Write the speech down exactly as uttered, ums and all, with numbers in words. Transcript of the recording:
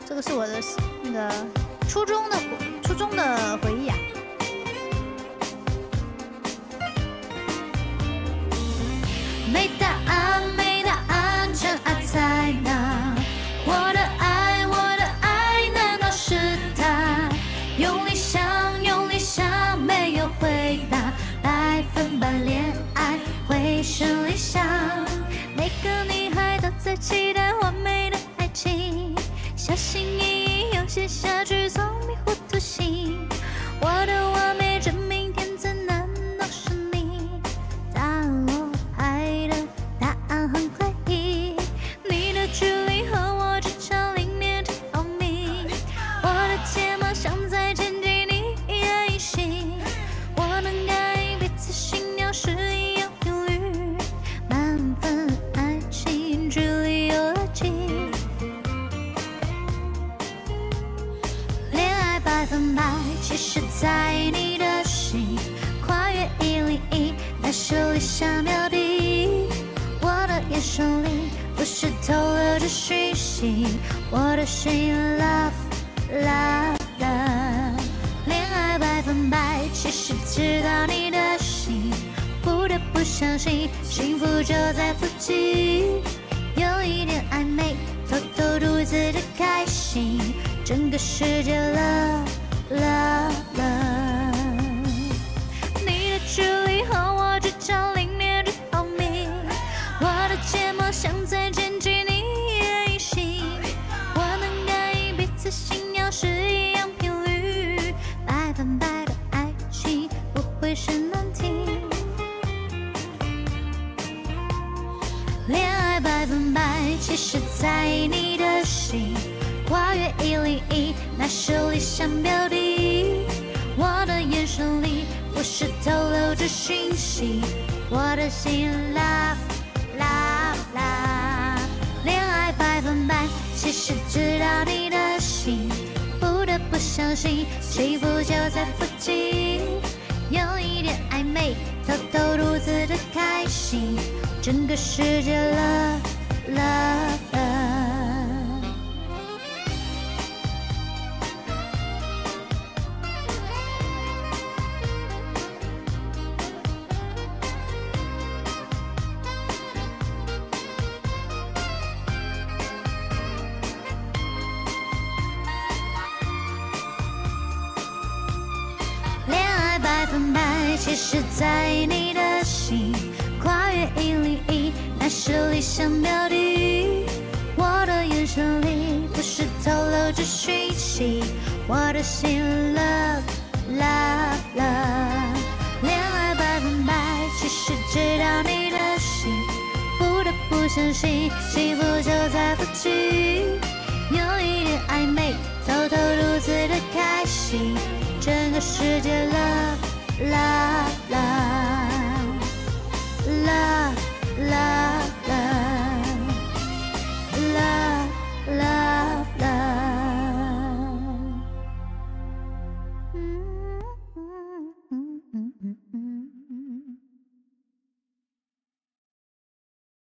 这个是我的那个初中的初中的回忆啊。没答案，没答案，真爱在哪？我的爱，我的爱，难道是他？用力想，用力想，没有回答。百分百恋爱会是理想，每个女孩都在期待完美的爱情，小心翼翼又写下句聪明糊涂心。我的完美真命天子难道是你？塔罗牌的答案很诡异，你的距离和我只差零点几毫米，我的睫毛像在剪辑你的隐形，我能感应彼此心跳是一样频率，满分爱情距离有了近，恋爱百分百其实在你的心，跨越一零一那是理想标的，我的眼神里不是透露着讯息，我的心 love love love， 恋爱百分百其实知道你的心，不得不相信幸福就在附近，有一点暧昧偷偷独自的开心，整个世界 love love love， 你的距离和我只差零点几毫米，我的睫毛像在剪辑你的隐形，我能感应彼此心跳是一样频率，百分百的爱情不会是难题，恋爱百分百其实在你的心，跨越一零一那是理想标的，我的眼神里不是透露着讯息，我的心 love love love， 恋爱百分百其实知道你的心，不得不相信幸福就在附近，有一点暧昧偷偷独自的开心，整个世界 love love love。恋爱百分百其实在你的心，跨越一零一那是理想标的，我的眼神里不是透露着讯息，我的心 love love love， 恋爱百分百其实知道你的心，不得不相信幸福就在附近，有一点暧昧偷偷独自的开心，整个世界 love love love。